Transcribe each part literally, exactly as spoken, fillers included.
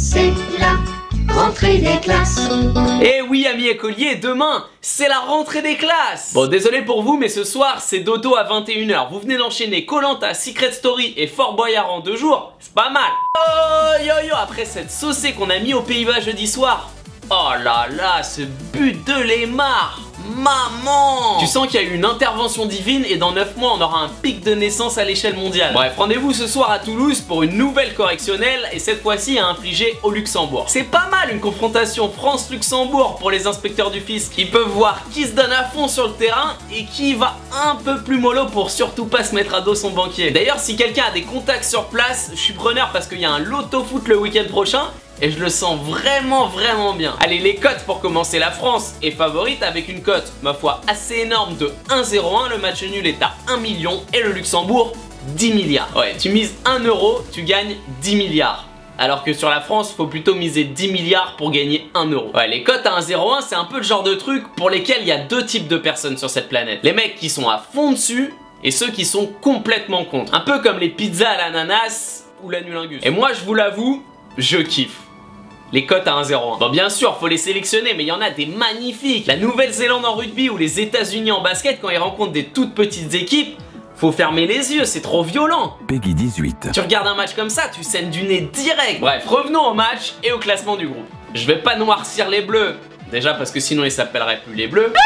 c'est la rentrée des classes. Et oui, amis écoliers, demain, c'est la rentrée des classes. Bon, désolé pour vous, mais ce soir, c'est dodo à vingt et une heures. Vous venez d'enchaîner Koh Lanta, Secret Story et Fort Boyard en deux jours. C'est pas mal. Oh, yo yo, après cette saucée qu'on a mis aux Pays-Bas jeudi soir. Oh là là, ce but de Lemar. Maman! Tu sens qu'il y a eu une intervention divine et dans neuf mois on aura un pic de naissance à l'échelle mondiale. Bref, rendez-vous ce soir à Toulouse pour une nouvelle correctionnelle et cette fois-ci à infliger au Luxembourg. C'est pas mal une confrontation France-Luxembourg pour les inspecteurs du fisc. Ils peuvent voir qui se donne à fond sur le terrain et qui va un peu plus mollo pour surtout pas se mettre à dos son banquier. D'ailleurs, si quelqu'un a des contacts sur place, je suis preneur parce qu'il y a un loto foot le week-end prochain. Et je le sens vraiment vraiment bien. Allez, les cotes pour commencer. La France est favorite avec une cote, ma foi, assez énorme de un zéro un. Le match nul est à un million et le Luxembourg dix milliards. Ouais, tu mises un euro, tu gagnes dix milliards. Alors que sur la France, faut plutôt miser dix milliards pour gagner un euro. Ouais, les cotes à un zéro un, c'est un peu le genre de truc pour lesquels il y a deux types de personnes sur cette planète. Les mecs qui sont à fond dessus et ceux qui sont complètement contre. Un peu comme les pizzas à l'ananas ou l'anulingus. Et moi, je vous l'avoue, je kiffe les cotes à un zéro un. Bon, bien sûr, faut les sélectionner, mais il y en a des magnifiques. La Nouvelle-Zélande en rugby ou les États-Unis en basket, quand ils rencontrent des toutes petites équipes, faut fermer les yeux, c'est trop violent. Peggy dix-huit. Tu regardes un match comme ça, tu saignes du nez direct. Bref, revenons au match et au classement du groupe. Je vais pas noircir les bleus, déjà parce que sinon ils s'appelleraient plus les bleus.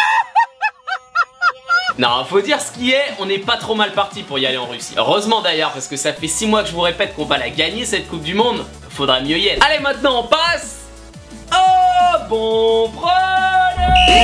Non, faut dire ce qui est, on n'est pas trop mal parti pour y aller en Russie. Heureusement d'ailleurs, parce que ça fait six mois que je vous répète qu'on va la gagner cette Coupe du Monde. Faudra mieux y être. Allez, maintenant on passe au bon premier.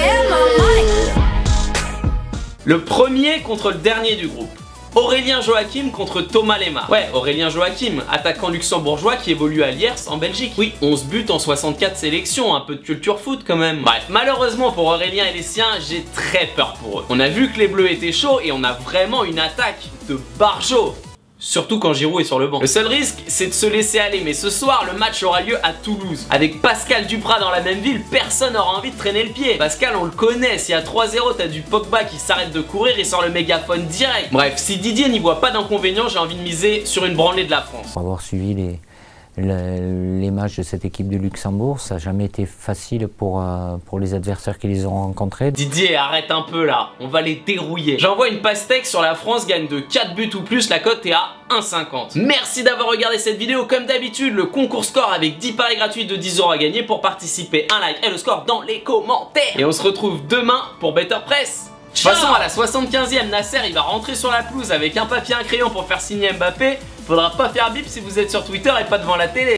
Le premier contre le dernier du groupe. Aurélien Joachim contre Thomas Lemar. Ouais, Aurélien Joachim, attaquant luxembourgeois qui évolue à Lierse en Belgique. Oui, onze buts en soixante-quatre sélections, un peu de culture foot quand même. Bref, malheureusement pour Aurélien et les siens, j'ai très peur pour eux. On a vu que les Bleus étaient chauds et on a vraiment une attaque de barjots. Surtout quand Giroud est sur le banc. Le seul risque, c'est de se laisser aller. Mais ce soir, le match aura lieu à Toulouse. Avec Pascal Duprat dans la même ville, personne n'aura envie de traîner le pied. Pascal, on le connaît. S'il y a trois zéro, t'as du Pogba qui s'arrête de courir et sort le mégaphone direct. Bref, si Didier n'y voit pas d'inconvénient, j'ai envie de miser sur une branlée de la France. Pour avoir suivi les, les, les matchs de cette équipe de Luxembourg, ça n'a jamais été facile pour, euh, pour les adversaires qui les ont rencontrés. Didier, arrête un peu là, on va les dérouiller. J'envoie une pastèque sur la France gagne de quatre buts ou plus, la cote est à un cinquante. Merci d'avoir regardé cette vidéo. Comme d'habitude, le concours score avec dix paris gratuits de dix euros à gagner. Pour participer, un like et le score dans les commentaires. Et on se retrouve demain pour Better Press. De toute façon, à la soixante-quinzième, Nasser il va rentrer sur la pelouse avec un papier et un crayon pour faire signer Mbappé. Faudra pas faire bip si vous êtes sur Twitter et pas devant la télé.